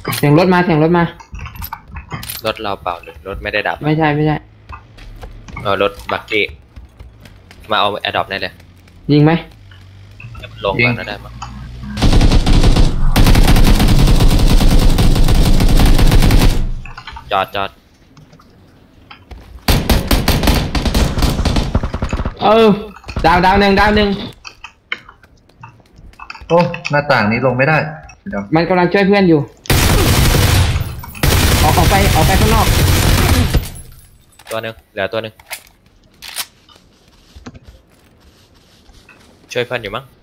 เสียงรถมาเสียงรถมารถเราเปล่าหรือรถไม่ได้ดับไม่ใช่ไม่ใช่รถบักกี้มาเอาแอร์ดรอปได้เลยยิงไหมลงก่อนได้มั้งจอดดาวหนึ่งโอ้หน้าต่างนี้ลงไม่ได้เดี๋ยวมันกำลังช่วยเพื่อนอยู่ออกไปข้างนอกตัวหนึ่งเหลือตัวหนึ่งช่วยเพื่อนอยู่มั้ง